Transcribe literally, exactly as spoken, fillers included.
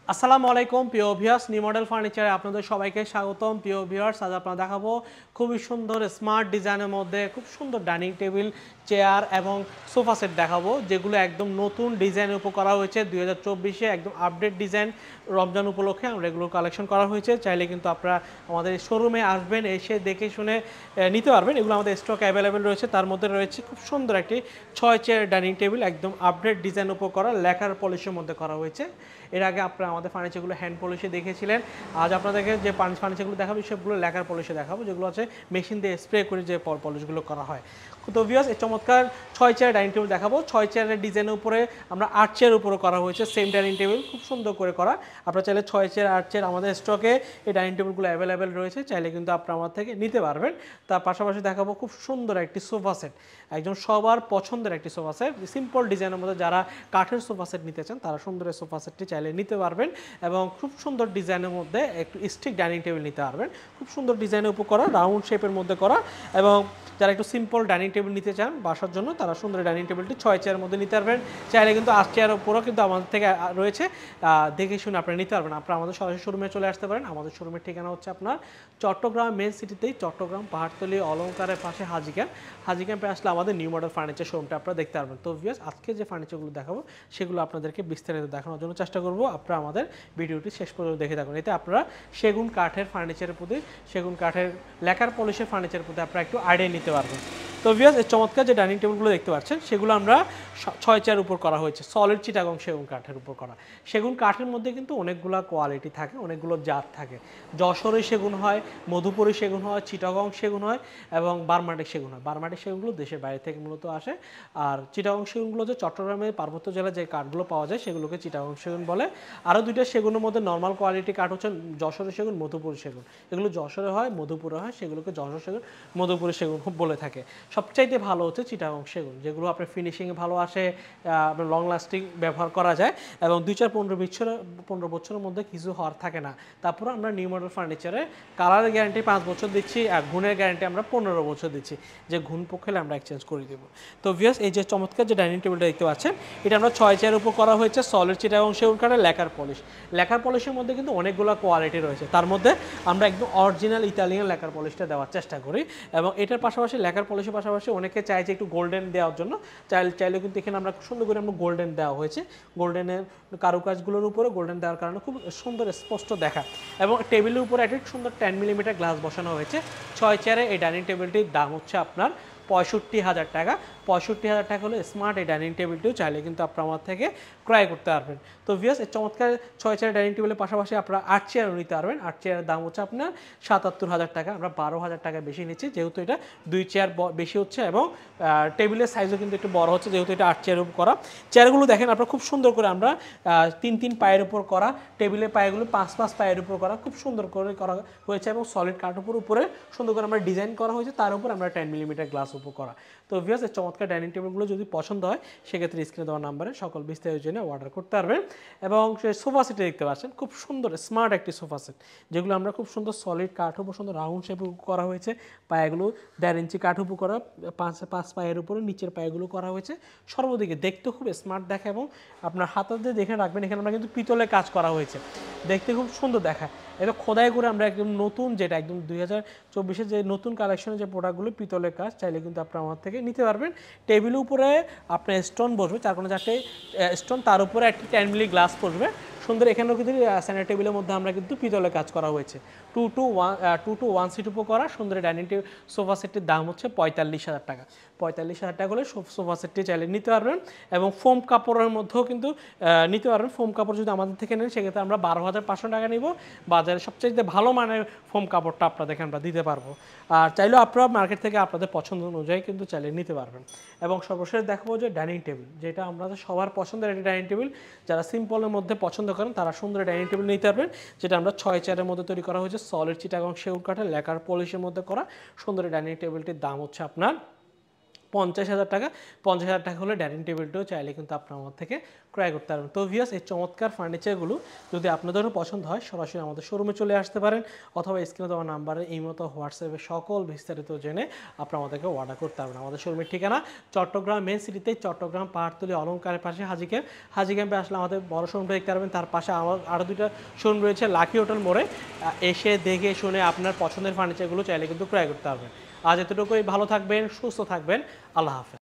আসসালামু আলাইকুম প্রিয় ভিউয়ার্স, নিউ মডেল ফার্নিচারে আপনাদের সবাইকে স্বাগতম। প্রিয় ভিউয়ার্স, আজ আপনারা দেখাবো খুবই সুন্দর স্মার্ট ডিজাইনের মধ্যে খুব সুন্দর ডাইনিং টেবিল, চেয়ার এবং সোফা সেট দেখাবো, যেগুলো একদম নতুন ডিজাইনের উপর করা হয়েছে। দুই হাজার চব্বিশে একদম আপডেট ডিজাইন, রমজান উপলক্ষে আমরা এগুলো কালেকশন করা হয়েছে। চাইলে কিন্তু আপনারা আমাদের শোরুমে আসবেন, এসে দেখে শুনে নিতে পারবেন। এগুলো আমাদের স্টক অ্যাভেলেবেল রয়েছে। তার মধ্যে রয়েছে খুব সুন্দর একটি ছয় চেয়ার ডাইনিং টেবিল, একদম আপডেট ডিজাইন উপর করা, লেখার পলিশের মধ্যে করা হয়েছে। এর আগে আপনারা আমাদের ফার্নিচারগুলো হ্যান্ড পলিশে দেখেছিলেন। আজ আপনাদেরকে যে ফার্নিচারগুলো দেখাবো সেগুলো লেখার পলিশে দেখাবো, যেগুলো হচ্ছে মেশিন দিয়ে স্প্রে করে যে পলিশগুলো করা হয়। তো ভিউয়ার্স, এই চমৎকার ছয় চেয়ার ডাইনিং টেবিল দেখাবো। ছয় চেয়ারের ডিজাইনের উপরে আমরা আট চেয়ারের উপরে করা হয়েছে সেম ডাইনিং টেবিল, খুব সুন্দর করে করা। আপনারা চাইলে ছয় চেয়ার আট চেয়ার আমাদের স্টকে এই ডাইনিং টেবিলগুলো অ্যাভেলেবেল রয়েছে, চাইলে কিন্তু আপনারা আমার থেকে নিতে পারবেন। তার পাশাপাশি দেখাবো খুব সুন্দর একটি সোফা সেট, একজন সবার পছন্দের একটি সোফা সেট। সিম্পল ডিজাইনের মধ্যে যারা কাঠের সোফা সেট নিতে চান তারা সুন্দর এই সোফা সেটটি চাইলে নিতে পারবেন। এবং খুব সুন্দর ডিজাইনের মধ্যে একটু স্টিক ডাইনিং টেবিল নিতে পারবেন, খুব সুন্দর ডিজাইনের উপর করা, রাউন্ড শেপের মধ্যে করা। এবং যারা একটু সিম্পল ডাইনিং টেবিল নিতে চান বাসার জন্য, তারা সুন্দর ডাইনিং টেবিলটি ছয় চেয়ারের মধ্যে নিতে পারবেন। চাইলে কিন্তু আট চেয়ারের উপরও কিন্তু আমাদের থেকে রয়েছে, দেখে শুনে আপনারা নিতে পারবেন। আপনারা আমাদের সরাসরি শোরুমে চলে আসতে পারেন। আমাদের শোরুমের ঠিকানা হচ্ছে আপনার চট্টগ্রাম মেন সিটিতেই, চট্টগ্রাম পাহাড়তলী অলঙ্কারের পাশে হাজি ক্যাম্প। হাজি ক্যাম্পে আসলে আমাদের নিউ মডেল ফার্নিচার শোরুমটা আপনারা দেখতে পারবেন। তো ভিউয়ার্স, আজকে যে ফার্নিচারগুলো দেখাবো সেগুলো আপনাদেরকে বিস্তারিত দেখানোর জন্য চেষ্টা করব। আপনারা আমাদের ভিডিওটি শেষ পর্যন্ত দেখে থাকুন। এতে আপনারা সেগুন কাঠের ফার্নিচারের প্রতি, সেগুন কাঠের লেখার পলিশের ফার্নিচারের প্রতি আপনারা একটু আইডিয়া নিতে পারবেন। তো ভিউয়ার্স, এই চমৎকার যে ডাইনিং টেবিলগুলো দেখতে পাচ্ছেন সেগুলো আমরা ছয় চেয়ার উপর করা হয়েছে, সলিড চিটাগং সেগুন কাঠের উপর করা। সেগুন কাঠের মধ্যে কিন্তু অনেকগুলো কোয়ালিটি থাকে, অনেকগুলো জাত থাকে। যশোরে সেগুন হয়, মধুপুরি সেগুন হয়, চিটাগং সেগুন হয় এবং বারমাটিক সেগুন হয়। বারমাটিক সেগুনগুলো দেশের বাইরে থেকে মূলত আসে। আর চিটাগং সেগুনগুলো যে চট্টগ্রামের পার্বত্য জেলায় যে কাঠগুলো পাওয়া যায় সেগুলোকে চিটাগং সেগুন বলে। আরও দুইটা সেগুনের মধ্যে নর্মাল কোয়ালিটি কাঠ হচ্ছে যশোরে সেগুন, মধুপুরি সেগুন। এগুলো যশোরে হয়, মধুপুরে হয়, সেগুলোকে যশোর সেগুন, মধুপুরি সেগুন খুব বলে থাকে। সবচাইতে ভালো হচ্ছে চিটাগং সেগুন, যেগুলো আপনার ফিনিশিংয়ে ভালো আসে, আপনার লং লাস্টিং ব্যবহার করা যায় এবং দুই চার পনেরো বছর পনেরো বছরের মধ্যে কিছু হওয়ার থাকে না। তারপরে আমরা নিউ মডেল ফার্নিচারে কালারের গ্যারান্টি পাঁচ বছর দিচ্ছি আর গুণের গ্যারান্টি আমরা পনেরো বছর দিচ্ছি, যে গুণ পক্ষে আমরা এক্সচেঞ্জ করে দেবো। তো ভিউয়ার্স, এই যে চমৎকার যে ডাইনিং টেবিলটা দেখতে পাচ্ছেন, এটা আমরা ছয় চেয়ারের উপর করা হয়েছে সলিড চিটাগং সেগুন কাঠের লেখার পলিশ। লেখার পলিশের মধ্যে কিন্তু অনেকগুলো কোয়ালিটি রয়েছে, তার মধ্যে আমরা একদম অরিজিনাল ইতালিয়ান লেখার পলিশটা দেওয়ার চেষ্টা করি। এবং এটার পাশাপাশি লেখার পলিশের পাশাপাশি অনেকে চাই যে একটু গোল্ডেন দেওয়ার জন্য, চাইলে চাইলে কিন্তু এখানে আমরা সুন্দর করে আমরা গোল্ডেন দেওয়া হয়েছে। গোল্ডেনের কারুকাজগুলোর উপরে গোল্ডেন দেওয়ার কারণে খুব সুন্দর স্পষ্ট দেখা। এবং টেবিলের উপরে একটা সুন্দর টেন মিলিমিটার গ্লাস বসানো হয়েছে। ছয় চেয়ারে এই ডাইনিং টেবিলটির দাম হচ্ছে আপনার পঁয়ষট্টি হাজার টাকা। পঁয়ষট্টি হাজার টাকা হলে স্মার্ট এই ডাইনিং টেবিলটিও চাইলে কিন্তু আপনার আমার থেকে ক্রয় করতে পারবেন। তো ভিউয়ার্স, এই চমৎকার ছয় চেয়ার ডাইনিং টেবিলের পাশাপাশি আপনারা আট চেয়ারও নিতে পারবেন। আট চেয়ারের দাম হচ্ছে আপনার সাতাত্তর হাজার টাকা। আমরা বারো হাজার টাকা বেশি নিচ্ছি, যেহেতু এটা দুই চেয়ার বেশি হচ্ছে এবং টেবিলের সাইজও কিন্তু একটু বড় হচ্ছে, যেহেতু এটা আট চেয়ারের উপর করা। চেয়ারগুলো দেখেন আপনারা খুব সুন্দর করে আমরা তিন তিন পায়ের উপর করা, টেবিলের পায়েগুলো পাঁচ পাঁচ পায়ের উপর করা, খুব সুন্দর করে করা হয়েছে এবং সলিড কাঠ উপর উপরে সুন্দর করে আমরা ডিজাইন করা হয়েছে, তার উপর আমরা টেন মিলিমিটার গ্লাস উপর করা। তো ভিউয়ার্স, এই চমৎকার ডাইনিং টেবিলগুলো যদি পছন্দ হয় সেক্ষেত্রে স্ক্রিনে দেওয়া নাম্বারে সকল বিস্তারিত জেনে অর্ডার করতে পারবেন। এবং সেই সোফা সেটে দেখতে পাচ্ছেন খুব সুন্দর স্মার্ট একটি সোফা সেট, যেগুলো আমরা খুব সুন্দর সলিড কাঠ উপর সুন্দর রাউন্ড শেপ করা হয়েছে। পায়েগুলো দেড় ইঞ্চি কাঠ উপর করা, পাঁচ পাঁচ পায়ের উপরে নিচের পায়েগুলো করা হয়েছে। সর্বদিকে দেখতে খুব স্মার্ট দেখা এবং আপনার হাতাতে দেখে রাখবেন, এখানে আমরা কিন্তু পিতলে কাজ করা হয়েছে, দেখতে খুব সুন্দর দেখা। এটা খোদাই করে আমরা একদম নতুন, যেটা একদম দুই হাজার চব্বিশের যে নতুন কালেকশনের যে প্রোডাক্টগুলো পিতলের কাজ, চাইলে কিন্তু আপনার আমার থেকে নিতে পারবেন। টেবিলের উপরে আপনার স্টোন বসবে, চার কোনো চারটে স্টোন, তার উপরে একটি টেন মিলি গ্লাস পড়বে সুন্দর। এখানেও কিন্তু সেন্টার টেবিলের মধ্যে আমরা কিন্তু পিতলের কাজ করা হয়েছে। Two two one two two one seat উপর করা সুন্দর ডাইনিং টেবিল সোফা সেটটির দাম হচ্ছে পঁয়তাল্লিশ হাজার টাকা। পঁয়তাল্লিশ হাজার টাকা হলে সোফা সেটটি চাইলে নিতে পারবেন। এবং ফোম কাপড়ের মধ্যেও কিন্তু নিতে পারবেন। ফোম কাপড় যদি আমাদের থেকে নেন সেক্ষেত্রে আমরা বারো হাজার পাঁচশো টাকা নিব। বাজারে সবচেয়ে ভালো মানের ফোম কাপড়টা আপনাদেরকে আমরা দিতে পারবো। আর চাইলেও আপনারা মার্কেট থেকে আপনাদের পছন্দ অনুযায়ী কিন্তু চাইলে নিতে পারবেন। এবং সর্বশেষ দেখাবো যে ডাইনিং টেবিল, যেটা আমাদের সবার পছন্দের একটি ডাইনিং টেবিল। যারা সিম্পলের মধ্যে পছন্দ করেন তারা সুন্দর ডাইনিং টেবিল নিতে পারবেন, যেটা আমরা ছয় চেয়ারের মধ্যে তৈরি করা হয়েছে সলিড চিটাগং সেগুন কাঠের লেখার পলিশের মধ্যে করা। সুন্দর ডাইনিং টেবিলটির দাম হচ্ছে আপনার পঞ্চাশ হাজার টাকা পঞ্চাশ হাজার টাকা হলে ডাইনিং টেবিলটাও চাইলে কিন্তু আপনার আমার থেকে ক্রয় করতে পারবেন। তো ভিউয়ার্স, এই চমৎকার ফার্নিচারগুলো যদি আপনাদেরও পছন্দ হয় সরাসরি আমাদের শোরুমে চলে আসতে পারেন, অথবা স্ক্রিনে দেওয়া নাম্বারে এই মতো হোয়াটসঅ্যাপে সকল বিস্তারিত জেনে আপনারা আমাদেরকে অর্ডার করতে পারবেন। আমাদের শোরুমের ঠিকানা চট্টগ্রাম মেন সিটিতে, চট্টগ্রাম পাহাড়তলী অলংকারের পাশে হাজি ক্যাম্প। হাজি ক্যাম্পে আসলে আমাদের বড় শোরুমটা দেখতে পারবেন, তার পাশে আমার আরও দুইটা শোরুম রয়েছে লাকি হোটেল মোড়ে। এসে দেখে শুনে আপনার পছন্দের ফার্নিচারগুলো চাইলে কিন্তু ক্রয় করতে পারবেন। আজ এতটুকুই, ভালো থাকবেন, সুস্থ থাকবেন, আল্লাহ হাফেজ।